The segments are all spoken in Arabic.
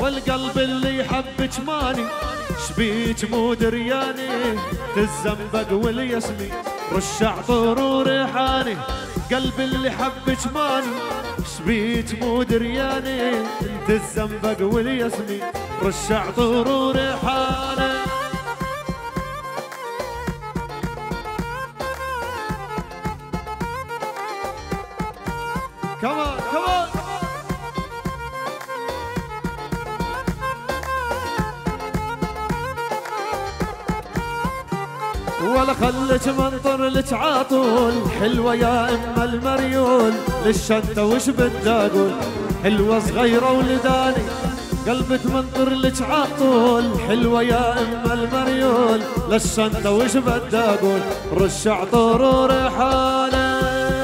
والقلب اللي يحبك ماني شبيك مو درياني تزنبق والياسمي رش عطور وريحاني قلبي اللي حبك ماني شبيك مو درياني انت الزنبق والياسمي رش عطور وريحاني كمان كمان ولا خلك منطر لك عاطول حلوة يا ام المريول للشنطة وش بدي اقول حلوة صغيرة ولداني قلبك منطر لك عاطول حلوة يا ام المريول للشنطة وش بدي اقول رش عطور وريحانة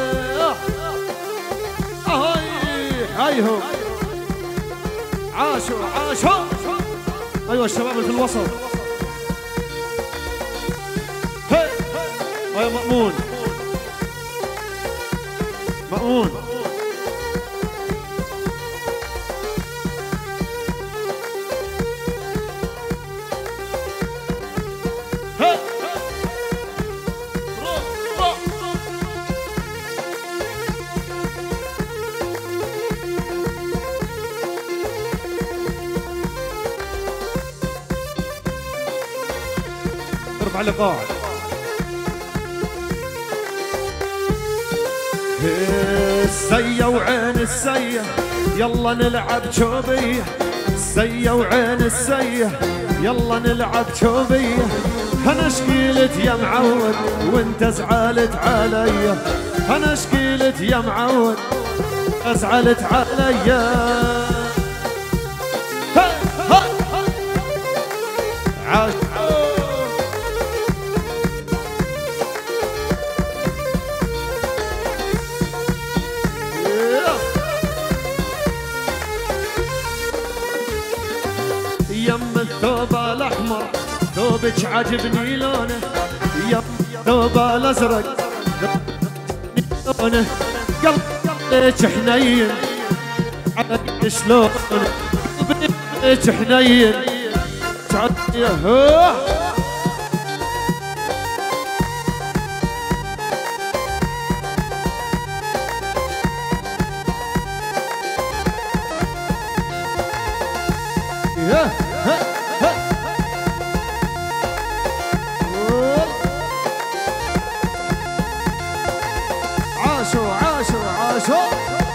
هايهم عاشوا عاشوا ايوه الشباب اللي في الوسط يا مأمون مأمون ارفع لقاع السية وعين السية يلا نلعب شوبية السية وعين السية يلا نلعب شوبية انا شكيلت يا معود وانت زعلت عليا انا شكيلت يا معود ازعلت عليا عاش يم الثوب الاحمر ثوبك عجبني لونه يم الثوب الازرق لونه قلبك حنين علي شلون قلبك حنين عاشوا عاشوا عاشوا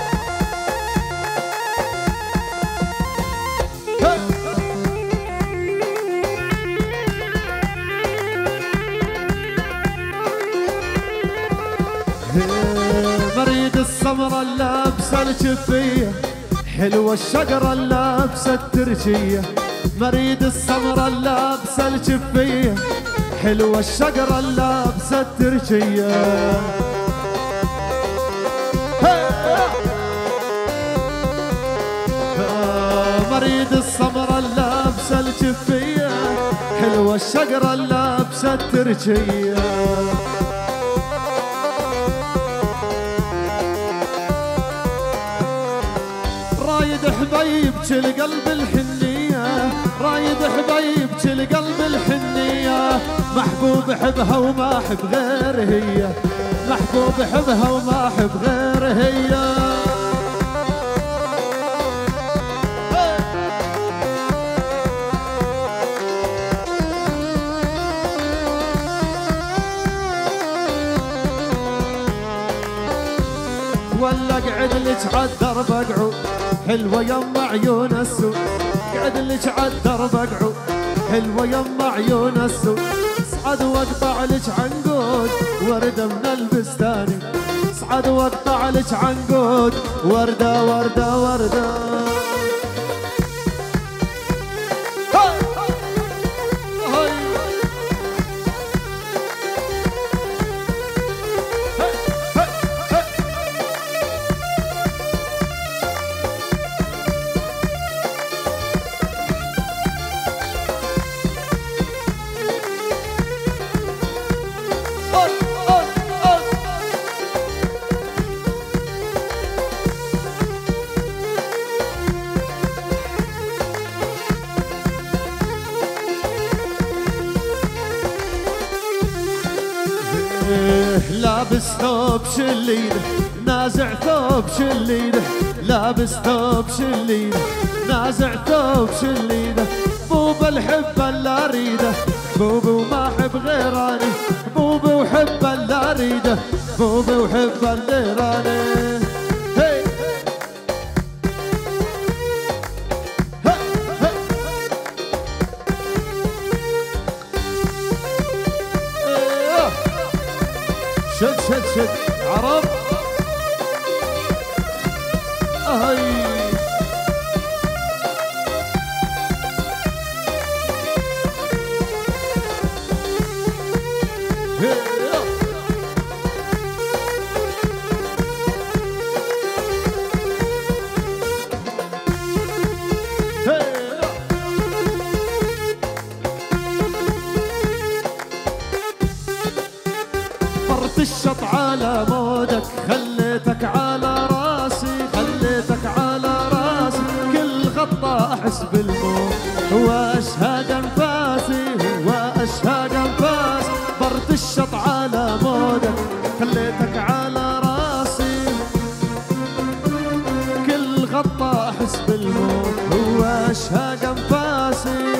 مريد السمرة اللابسة الجفية حلوة الشقرة اللابسة التركية مريد السمرة اللابسة الجفية حلوة الشقرة اللابسة التركية مريد السمرة اللابسة الجفية حلوة الشقرة اللابسة التركية رايد حبيبك القلب الحنية رايد حبيبك القلب الحنية محبوب حبها وما حب غير هي محبوب حبها وما حب غير هي ولا اقعد لك عالدرب اقعد حلوة يما عيون السود اقعد لك عالدرب اقعد حلوة يما عيون السود اصعد واقطع لك عنقود وردة من البستاني اصعد واقطع لك عنقود وردة وردة وردة لابس ثوب شليده نازع ثوب شليده لابس ثوب شليده نازع ثوب شليده بوب الحب اللي اريده بوبي وما احب غيراني بوبي وحب اللي اريده بوبي وحب اللي راني هي شد شد شد عرب اهي الشط على مودك خليتك على راسي خليتك على راسي كل غطة احس بالموت واشهد انفاسي واشهد انفاسي برد الشط على مودك خليتك على راسي كل غطة احس بالموت واشهد انفاسي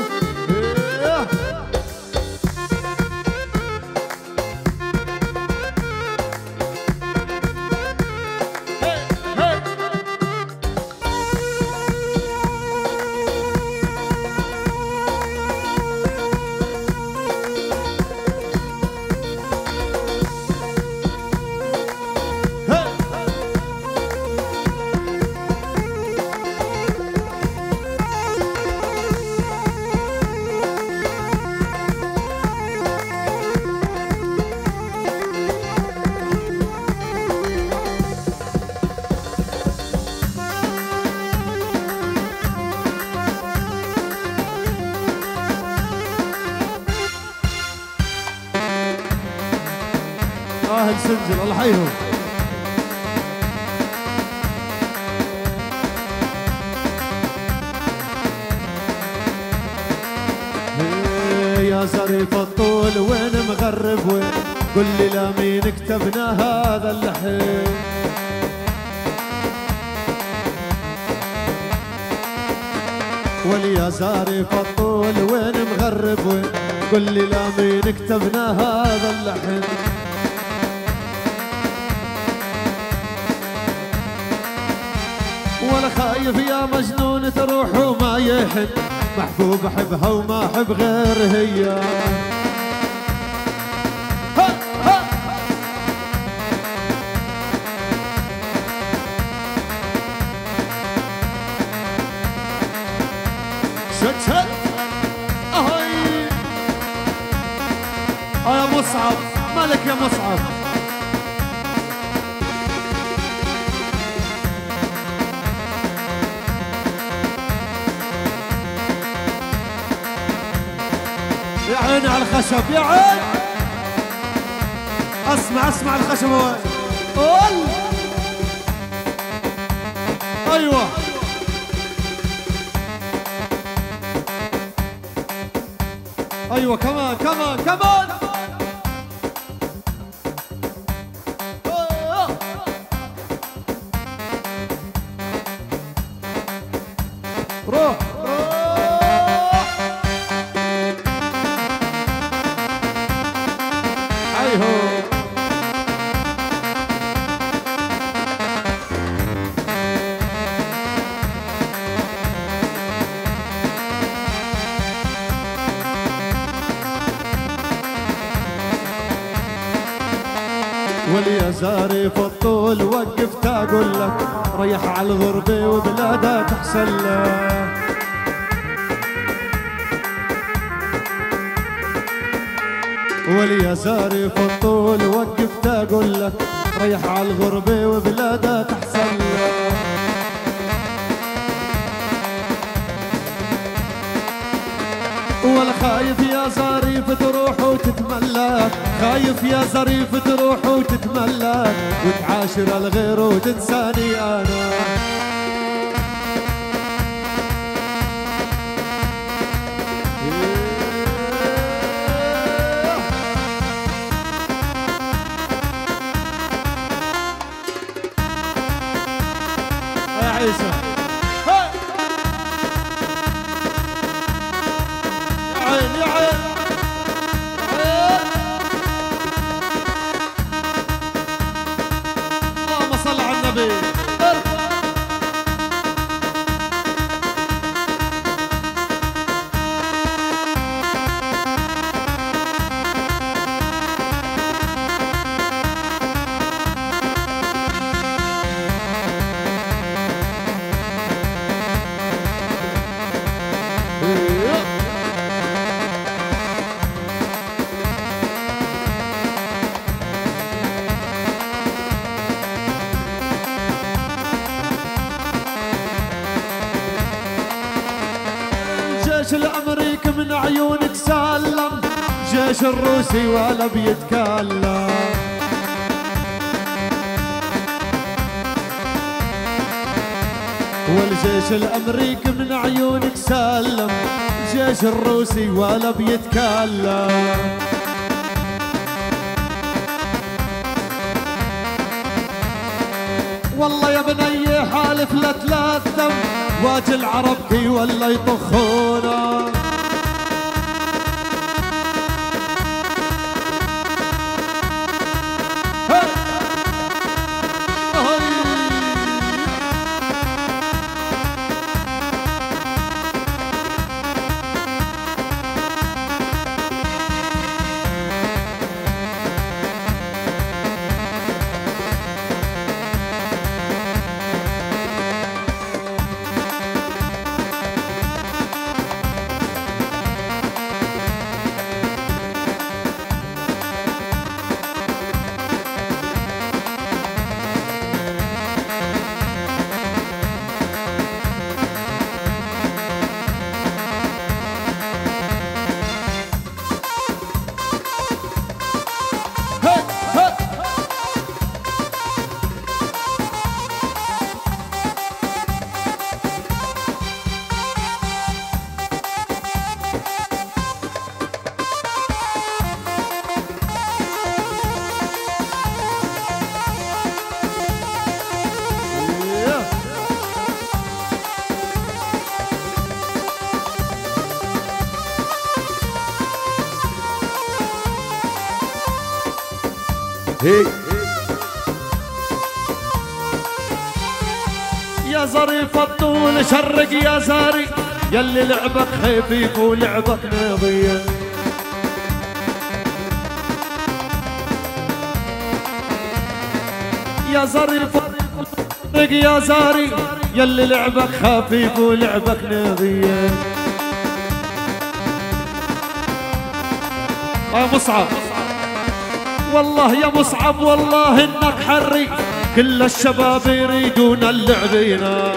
اهل سنجل الله يحييهم يا ظريف الطول وين مغرب وين قل لي لمين كتبنا هذا اللحن وليا ظريف الطول وين مغرب وين قل لي لمين كتبنا هذا اللحن ولا خايف يا مجنون تروح وما يحن محبوب احبها وما احب غير هي ها ها شد شد اهي يا مصعب مالك يا مصعب يا عيني على الخشب يا عين اسمع الخشب وين قول ايوه ايوه كمان كمان كمان روح وليا زارف الطول وقفت اقول لك ريح على الغربة وبلادها تحسن لك وليا زارف الطول وقفت اقول لك ريح على الغربة وبلادها تحسن لك ولا خايف يا ظريف تروح وتتملك خايف يا ظريف تروح وتتملك وتعاشر الغير وتنساني انا الجيش الامريكي من عيونك سلم، جيش الروسي ولا بيتكلم. والجيش الامريكي من عيونك سلم، الجيش الروسي ولا بيتكلم. والله يا بني حالف لا تلثم، واجي العرب كي ولا يطخونا. هي يا ظريف الطول شرق يا زاري، يلي لعبك خفيف ولعبك نظيف. يا ظريف شرق يا زاري، يلي لعبك خفيف ولعبك نظيف. يا مصعب والله يا مصعب والله انك حري، كل الشباب يريدون اللعب هنا.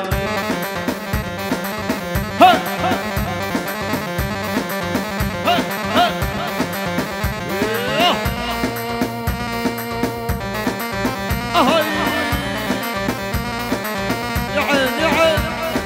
يا عين يا عين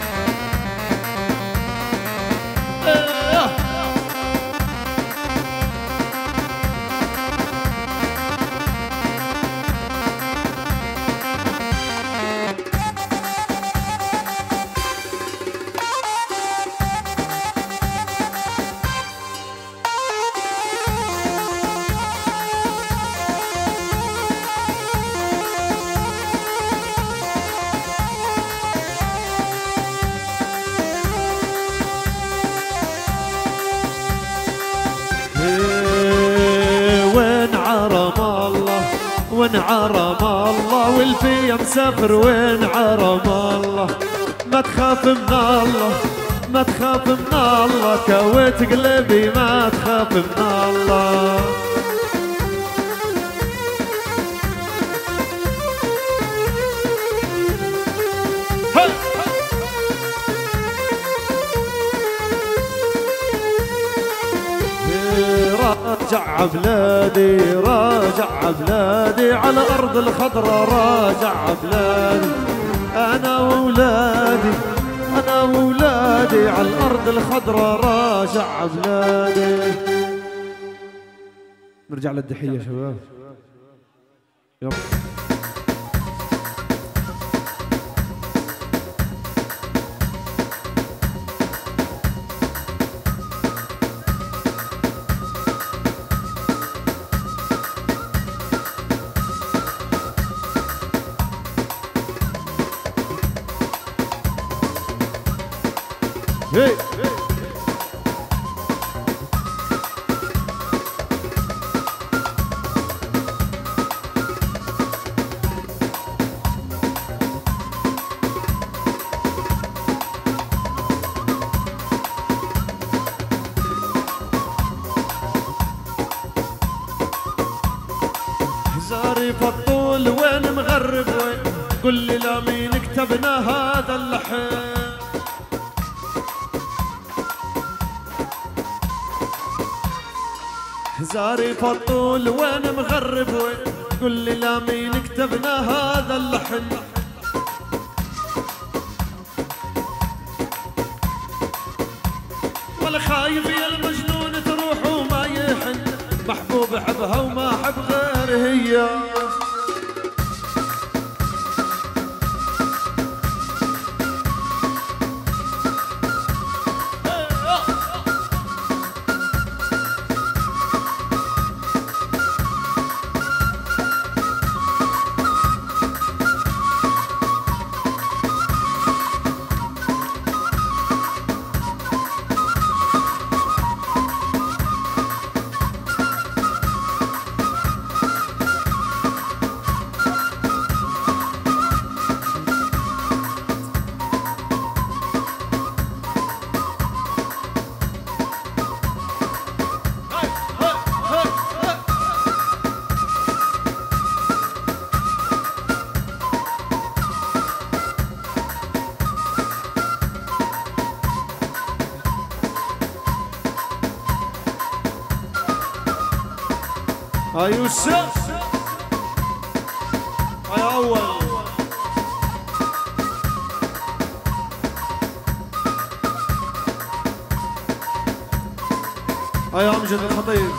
وين عرم الله والفي مسافر وين عرم الله. ما تخاف من الله ما تخاف من الله، كويت قلبي ما تخاف من الله. راجع بلادي راجع بلادي، على أرض الخضرة راجع بلادي. أنا وولادي أنا وولادي، على الأرض الخضرة راجع بلادي. نرجع للدحية يا شباب. يلا hey. زاري فالطول وين مغرب وين؟ قل لي لا مين كتبنا هذا اللحن؟ زاري فالطول وين مغرب وين؟ قل لي لا مين كتبنا هذا اللحن؟ ولا خايف يا المجنون تروح وما يحن، محبوب حبها وما حب غير هي. يوسف هاي أول هاي أمجد الخطيب.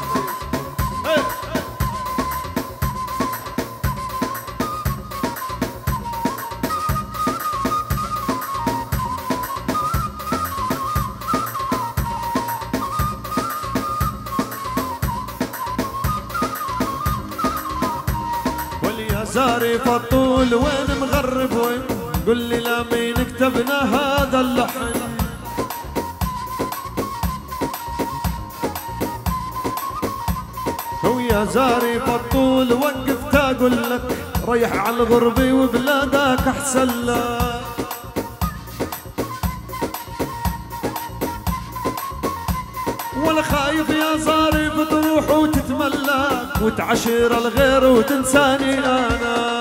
زاري فالطول وين مغرب وين؟ قل لي لا مين كتبنا هذا اللحن؟ ويا زاري فالطول وقفت اقول لك ريح على الغربي وبلادك احسن لك. ولا خايف يا زاري بتروح وتتملك وتعشر الغير وتنساني انا.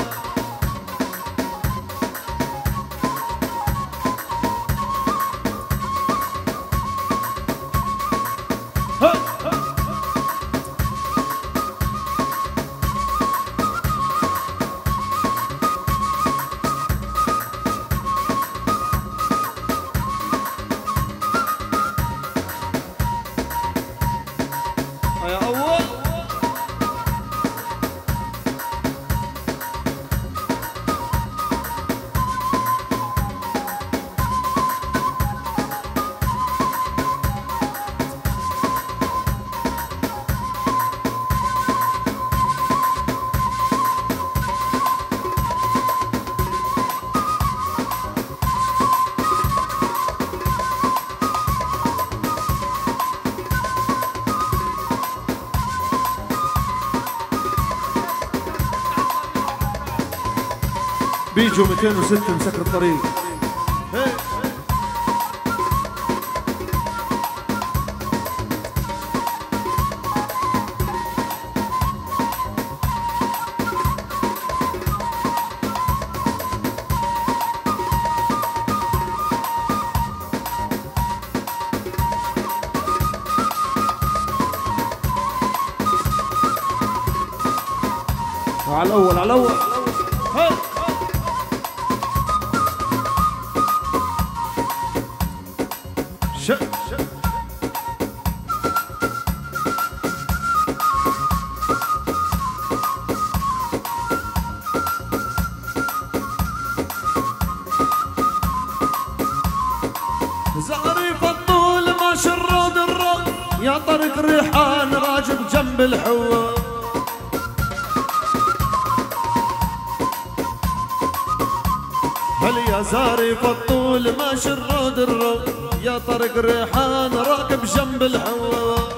بيجوا 206 مسكر الطريق. وعلى الأول على الأول زهري فالطول ماشي الرود الرود يا طريق ريحان راجب جنب الحوار. هل يا زاري فالطول ماشي الرود الرود يا طريق ريحان راكب جنب الحوار.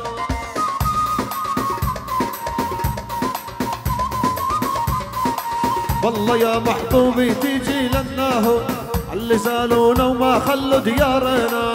والله يا محبوبي تيجي لناهو اللي زالونا وما خلوا ديارنا.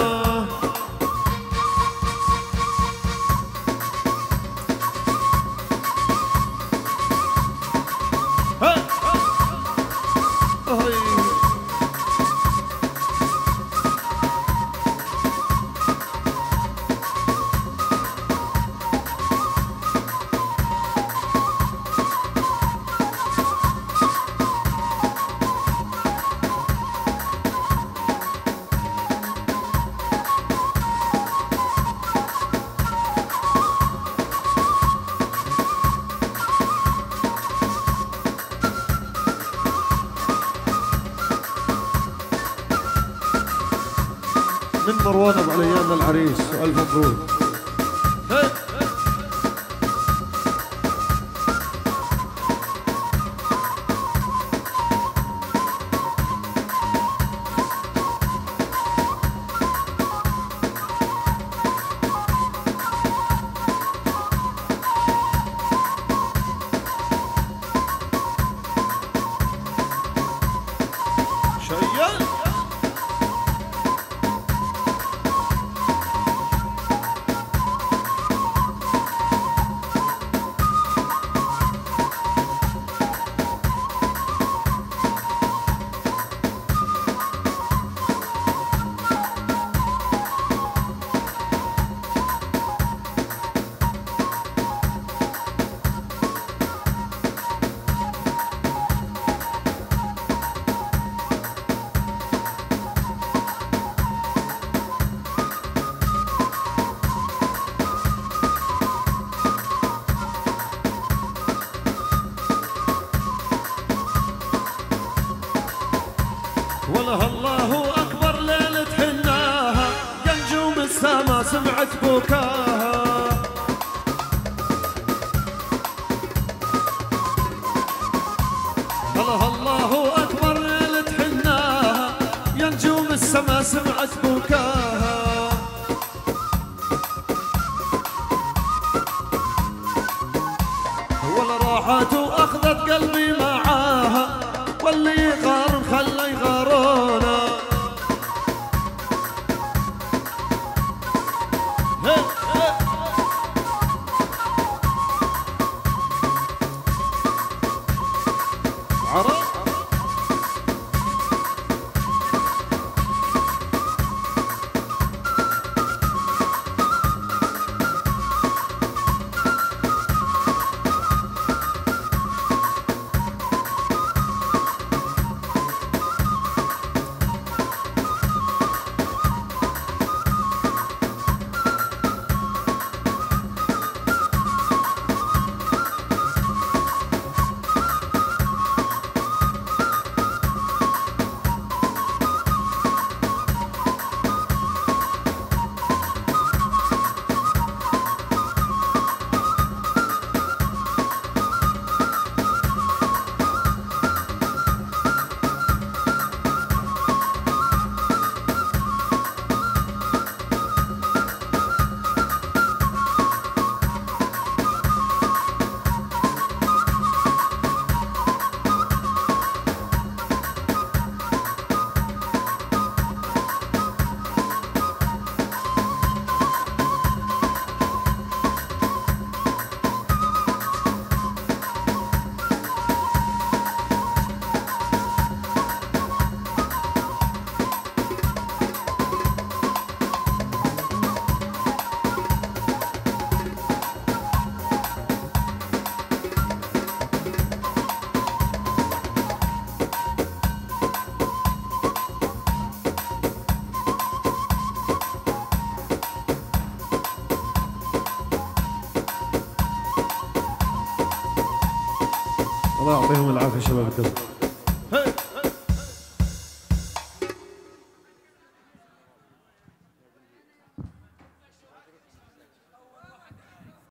صونا ابو عليان العريس والف مبروك. والله الله أكبر ليلة حناها يا نجوم السما سمعت بكاها. والله الله أكبر ليلة حناها يا نجوم السما سمعت بكاها. ولا راحت وأخذت قلبي معاها واللي يغار خلى يغارونا. عرب الله يعطيهم العافية شباب الدرب.